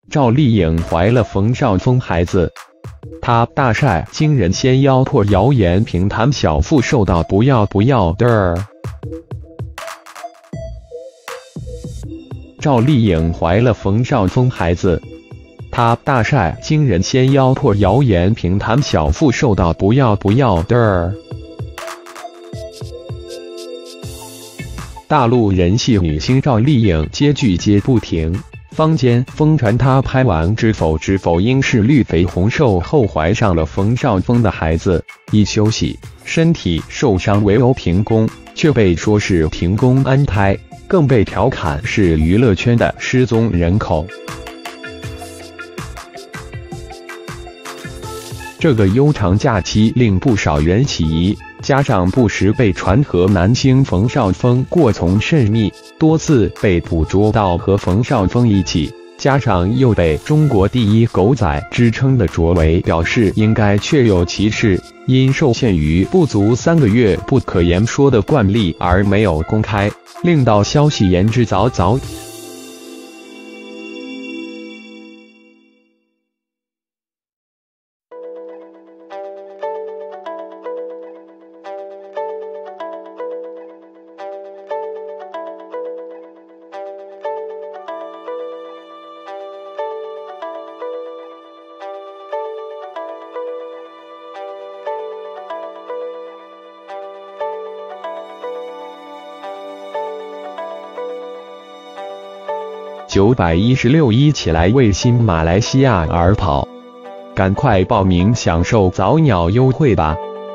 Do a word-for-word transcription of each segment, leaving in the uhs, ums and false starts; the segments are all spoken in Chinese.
赵丽颖怀了冯绍峰孩子。她大晒惊人纤腰，破谣言评弹小腹瘦到不要不要的儿。赵丽颖怀了冯绍峰孩子。她大晒惊人纤腰，破谣言评弹小腹瘦到不要不要的儿。大陆人气女星赵丽颖接剧接不停，坊间疯传她拍完《知否知否》应是绿肥红瘦后怀上了冯绍峰的孩子，一休息身体受伤为由停工，却被说是停工安胎，更被调侃是娱乐圈的失踪人口。这个悠长假期令不少人起疑，加上不时被传和男星冯绍峰过从甚密，多次被捕捉到和冯绍峰一起，加上又被中国第一狗仔之称的卓维表示应该确有其事，因受限于不足三个月不可言说的惯例而没有公开，令到消息言之凿凿。九百一十六一起来为新马来西亚而跑，赶快报名享受早鸟优惠吧！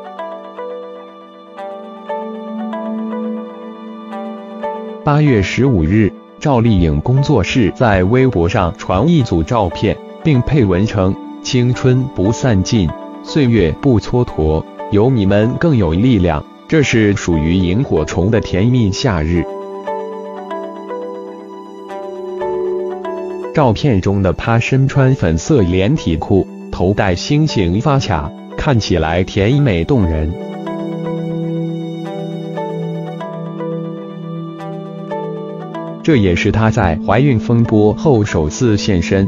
八月十五日，赵丽颖工作室在微博上传一组照片，并配文称：“青春不散尽，岁月不蹉跎，有你们更有力量。”这是属于萤火虫的甜蜜夏日。照片中的她身穿粉色连体裤，头戴星形发卡，看起来甜美动人。这也是她在怀孕风波后首次现身。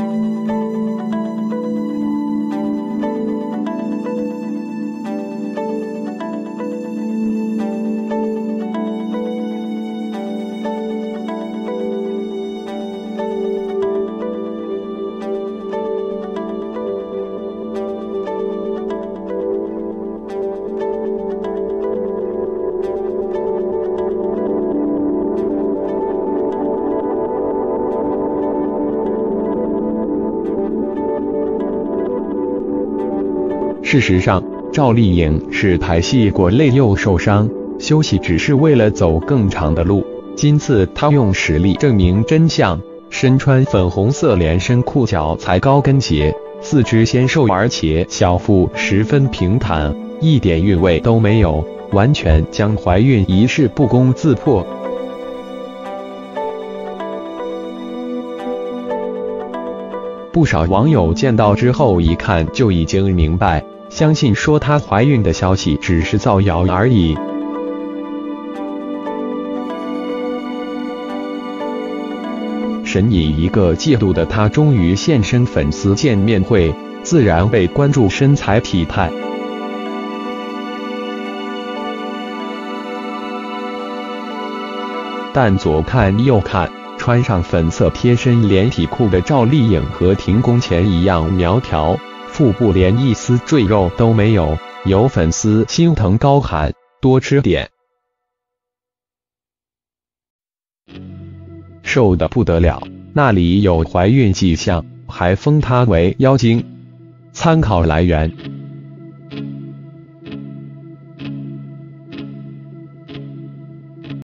事实上，赵丽颖是排戏过累又受伤，休息只是为了走更长的路。今次她用实力证明真相，身穿粉红色连身裤，脚踩高跟鞋，四肢纤瘦，而且小腹十分平坦，一点韵味都没有，完全将怀孕一事不攻自破。不少网友见到之后一看就已经明白，相信说她怀孕的消息只是造谣而已。神隐一个季度的她终于现身粉丝见面会，自然被关注身材体态。但左看右看，穿上粉色贴身连体裤的赵丽颖和停工前一样苗条，腹部连一丝赘肉都没有，有粉丝心疼高喊多吃点，瘦得不得了，那里有怀孕迹象，还封她为妖精。参考来源。